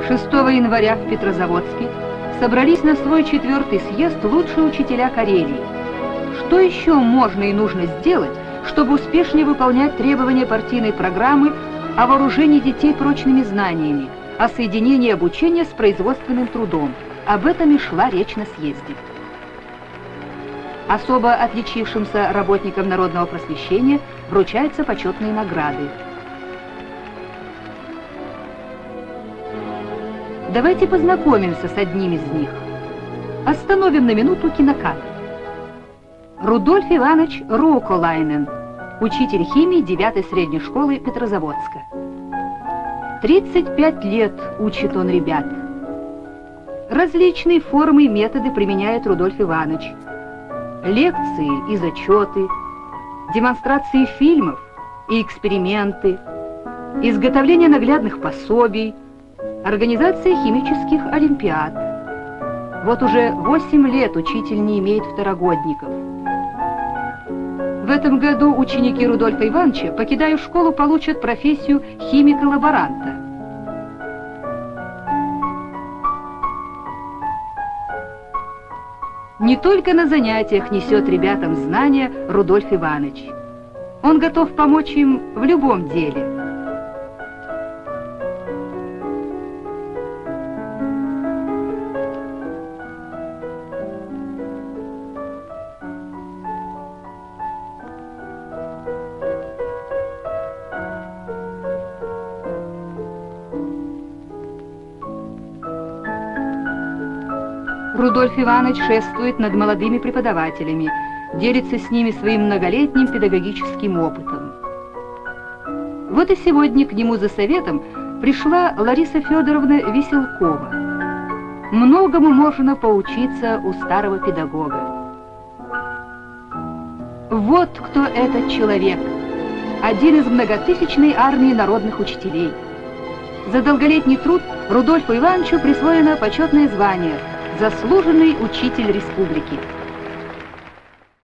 6 января в Петрозаводске собрались на свой 4-й съезд лучшие учителя Карелии. Что еще можно и нужно сделать, чтобы успешнее выполнять требования партийной программы о вооружении детей прочными знаниями, о соединении обучения с производственным трудом? Об этом и шла речь на съезде. Особо отличившимся работникам народного просвещения вручаются почетные награды. Давайте познакомимся с одним из них. Остановим на минуту кинокадр. Рудольф Иванович Руоколайнен, учитель химии 9-й средней школы Петрозаводска. 35 лет учит он ребят. Различные формы и методы применяет Рудольф Иванович. Лекции и зачеты, демонстрации фильмов и эксперименты, изготовление наглядных пособий, организация химических олимпиад. Вот уже 8 лет учитель не имеет второгодников. В этом году ученики Рудольфа Ивановича, покидая школу, получат профессию химика-лаборанта. Не только на занятиях несет ребятам знания Рудольф Иванович. Он готов помочь им в любом деле. Рудольф Иванович шествует над молодыми преподавателями, делится с ними своим многолетним педагогическим опытом. Вот и сегодня к нему за советом пришла Лариса Федоровна Веселкова. Многому можно поучиться у старого педагога. Вот кто этот человек, один из многотысячной армии народных учителей. За долголетний труд Рудольфу Ивановичу присвоено почетное звание «Заслуженный учитель республики».